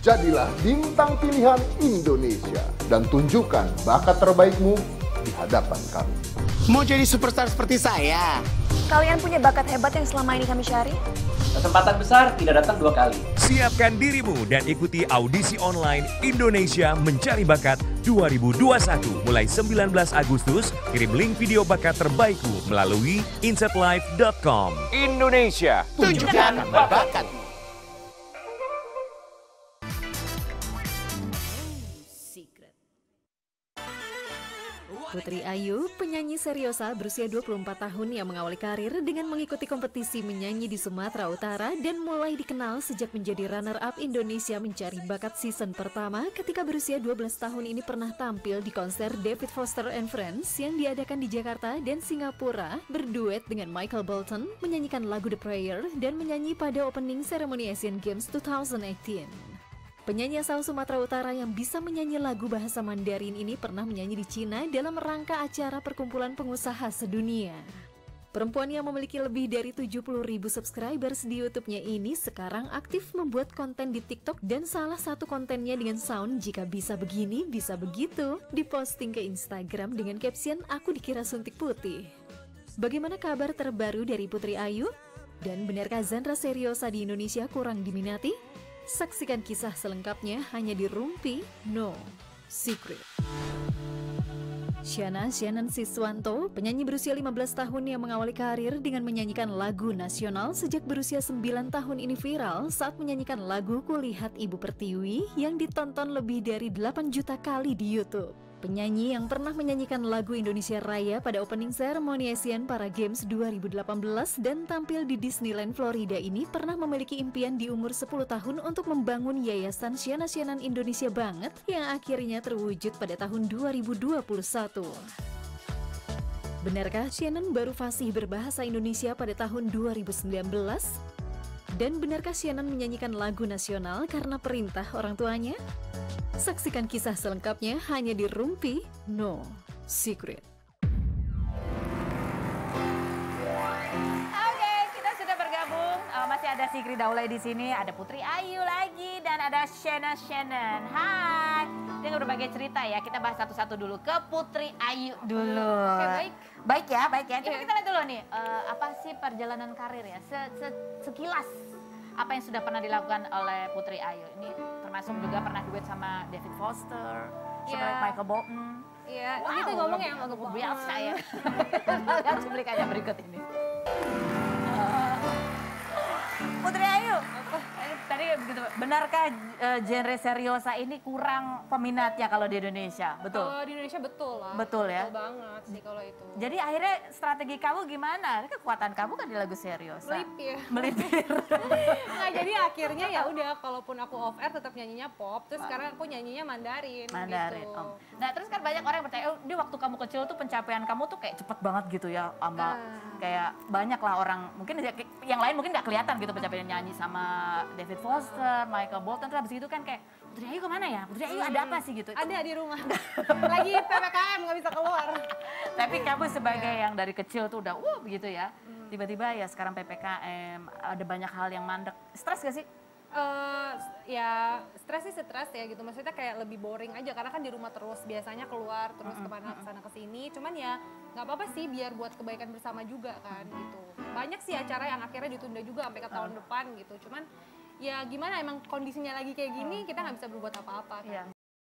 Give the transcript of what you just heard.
Jadilah bintang pilihan Indonesia dan tunjukkan bakat terbaikmu di hadapan kami. Mau jadi superstar seperti saya? Kalian punya bakat hebat yang selama ini kami cari? Kesempatan besar tidak datang 2 kali. Siapkan dirimu dan ikuti audisi online Indonesia Mencari Bakat 2021 mulai 19 Agustus. Kirim link video bakat terbaikmu melalui insetlife.com. Indonesia, Tunjukkan bakatmu. Putri Ayu, penyanyi seriosa berusia 24 tahun yang mengawali karir dengan mengikuti kompetisi menyanyi di Sumatera Utara dan mulai dikenal sejak menjadi runner-up Indonesia Mencari Bakat season pertama ketika berusia 12 tahun ini pernah tampil di konser David Foster and Friends yang diadakan di Jakarta dan Singapura, berduet dengan Michael Bolton, menyanyikan lagu The Prayer dan menyanyi pada opening seremoni Asian Games 2018. Penyanyi asal Sumatera Utara yang bisa menyanyi lagu bahasa Mandarin ini pernah menyanyi di Cina dalam rangka acara perkumpulan pengusaha sedunia. Perempuan yang memiliki lebih dari 70.000 subscribers di YouTube-nya ini sekarang aktif membuat konten di TikTok dan salah satu kontennya dengan sound "Jika bisa begini, bisa begitu" diposting ke Instagram dengan caption "Aku dikira suntik putih". Bagaimana kabar terbaru dari Putri Ayu? Dan benarkah genre seriosa di Indonesia kurang diminati? Saksikan kisah selengkapnya hanya di Rumpi No Secret. Shannon Siswanto, penyanyi berusia 15 tahun yang mengawali karir dengan menyanyikan lagu nasional sejak berusia 9 tahun ini viral saat menyanyikan lagu Kulihat Ibu Pertiwi yang ditonton lebih dari 8 juta kali di YouTube. Penyanyi yang pernah menyanyikan lagu Indonesia Raya pada opening seremoni Asian Para Games 2018 dan tampil di Disneyland Florida ini pernah memiliki impian di umur 10 tahun untuk membangun yayasan Shannon Indonesia Banget yang akhirnya terwujud pada tahun 2021. Benarkah Shannon baru fasih berbahasa Indonesia pada tahun 2019? Dan benarkah Shannon menyanyikan lagu nasional karena perintah orang tuanya? Saksikan kisah selengkapnya hanya di Rumpi No Secret. Oke, kita sudah bergabung. Masih ada Sigri Daulay di sini, ada Putri Ayu lagi, dan ada Shannon. Hai. Dengan berbagai cerita ya. Kita bahas satu-satu dulu ke Putri Ayu dulu. Oke, baik. Baik ya, baik ya. Coba kita lihat dulu nih, apa sih perjalanan karir ya? Sekilas. Apa yang sudah pernah dilakukan oleh Putri Ayu? Ini termasuk juga pernah duet sama David Foster, sama Michael Bolton. Iya, ini tuh ngomong yang agak biasa ya. Lihat cuplikannya berikut ini. Putri Ayu, tadi begitu. Benarkah genre seriosa ini kurang peminatnya kalau di Indonesia? Betul? Kalau di Indonesia betul lah. Betul ya? Betul banget sih kalau itu. Jadi akhirnya strategi kamu gimana? Kekuatan kamu kan di lagu seriosa. Melipir. Melipir. Nah, jadi akhirnya ya udah, kalaupun aku off air tetap nyanyinya pop, terus sekarang aku nyanyinya Mandarin. Mandarin. Gitu. Oh. Nah, terus kan banyak orang yang percaya, oh, di waktu kamu kecil tuh pencapaian kamu tuh kayak cepet banget gitu ya, sama kayak banyak lah orang, mungkin yang lain mungkin nggak kelihatan gitu pencapaian nyanyi sama David Foster, Michael Bolton, terus habis itu kan kayak, Putri Ayu kemana ya? Putri Ayu ada apa sih gitu? Ada di rumah. Lagi PPKM nggak bisa keluar. Tapi kamu sebagai yang dari kecil tuh udah begitu ya. Tiba-tiba ya sekarang PPKM, ada banyak hal yang mandek. Stres gak sih? Ya stres sih stres ya gitu, maksudnya kayak lebih boring aja karena kan di rumah terus, biasanya keluar terus kemana kesana kesini, cuman ya nggak apa-apa sih biar buat kebaikan bersama juga kan gitu. Banyak sih acara yang akhirnya ditunda juga sampai ke tahun depan gitu, cuman ya gimana, emang kondisinya lagi kayak gini kita nggak bisa berbuat apa-apa kan.